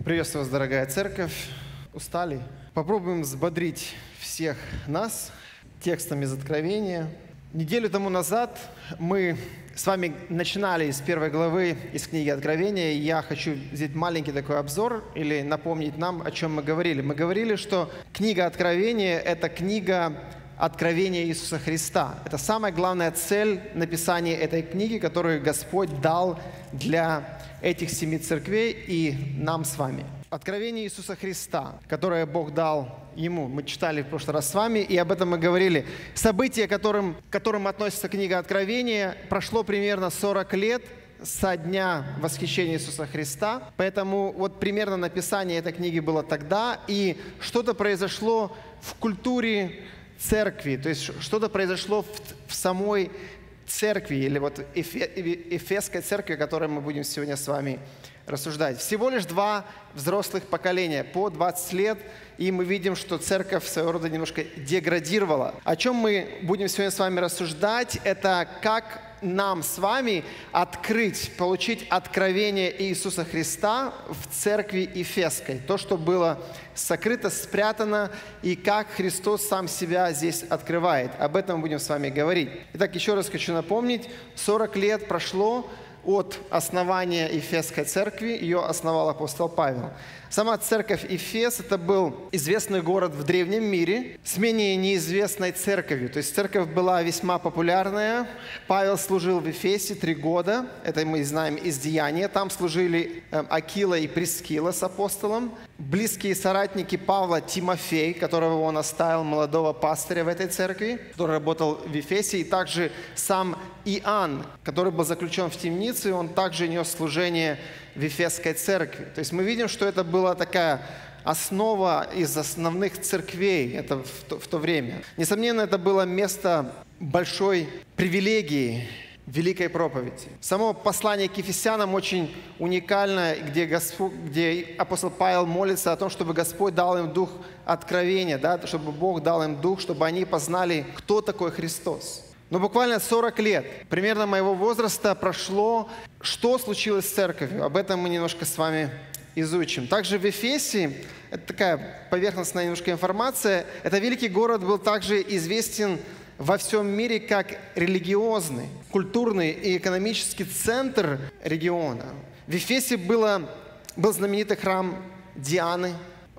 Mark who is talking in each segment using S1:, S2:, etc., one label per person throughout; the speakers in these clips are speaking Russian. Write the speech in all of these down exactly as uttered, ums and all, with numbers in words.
S1: Приветствую вас, дорогая церковь. Устали? Попробуем взбодрить всех нас текстом из Откровения. Неделю тому назад мы с вами начинали из первой главы из книги Откровения. И я хочу взять маленький такой обзор или напомнить нам, о чем мы говорили. Мы говорили, что книга Откровения – это книга Откровения Иисуса Христа. Это самая главная цель написания этой книги, которую Господь дал для этих семи церквей и нам с вами. Откровение Иисуса Христа, которое Бог дал Ему. Мы читали в прошлый раз с вами, и об этом мы говорили. Событие, к которым, к которым относится книга Откровения, прошло примерно сорок лет со дня восхищения Иисуса Христа. Поэтому вот примерно написание этой книги было тогда, и что-то произошло в культуре церкви, то есть что-то произошло в, в самой церкви, или вот Эфе, Эфесской церкви, о которой мы будем сегодня с вами рассуждать. Всего лишь два взрослых поколения, по двадцать лет, и мы видим, что церковь своего рода немножко деградировала. О чем мы будем сегодня с вами рассуждать, это как нам с вами открыть, получить откровение Иисуса Христа в церкви Эфесской. То, что было сокрыто, спрятано, и как Христос сам себя здесь открывает. Об этом мы будем с вами говорить. Итак, еще раз хочу напомнить, сорок лет прошло от основания Эфесской церкви, ее основал апостол Павел. Сама церковь Эфес – это был известный город в древнем мире с менее неизвестной церковью. То есть церковь была весьма популярная. Павел служил в Эфесе три года. Это мы знаем из Деяния. Там служили Акила и Прискила с апостолом. Близкие соратники Павла Тимофей, которого он оставил, молодого пастыря в этой церкви, который работал в Эфесе. И также сам Иоанн, который был заключен в темнице, он также нес служение в Эфесской церкви. То есть мы видим, что это была такая основа из основных церквей это в, то, в то время. Несомненно, это было место большой привилегии, великой проповеди. Само послание к Ефесянам очень уникально, где, Господь, где апостол Павел молится о том, чтобы Господь дал им дух откровения, да, чтобы Бог дал им дух, чтобы они познали, кто такой Христос. Но буквально сорок лет, примерно моего возраста, прошло. Что случилось с церковью? Об этом мы немножко с вами изучим. Также в Эфесе, это такая поверхностная немножко информация, это великий город был также известен во всем мире как религиозный, культурный и экономический центр региона. В Эфесе было, был знаменитый храм Дианы,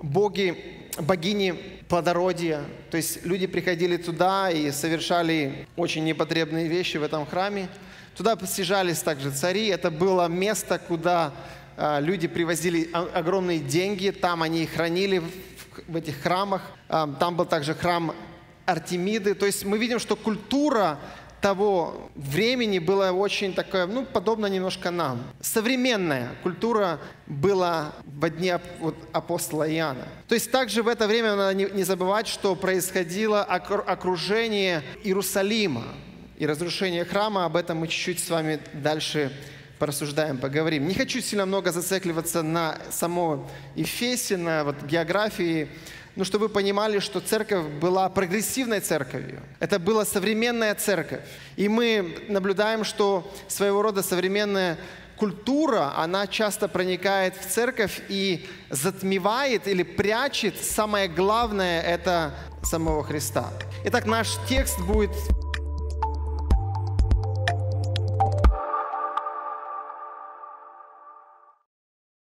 S1: боги, богини плодородия. То есть люди приходили туда и совершали очень непотребные вещи в этом храме. Туда съезжались также цари. Это было место, куда а, люди привозили огромные деньги. Там они их хранили в, в этих храмах. А, там был также храм Артемиды. То есть мы видим, что культура того времени была очень такая, ну, подобна немножко нам. Современная культура была во дне вот, апостола Иоанна. То есть также в это время надо не, не забывать, что происходило окружение Иерусалима и разрушение храма. Об этом мы чуть-чуть с вами дальше порассуждаем, поговорим. Не хочу сильно много зацикливаться на самой Эфесе, на вот, географии. Ну, чтобы вы понимали, что церковь была прогрессивной церковью. Это была современная церковь. И мы наблюдаем, что своего рода современная культура, она часто проникает в церковь и затмевает или прячет самое главное – это самого Христа. Итак, наш текст будет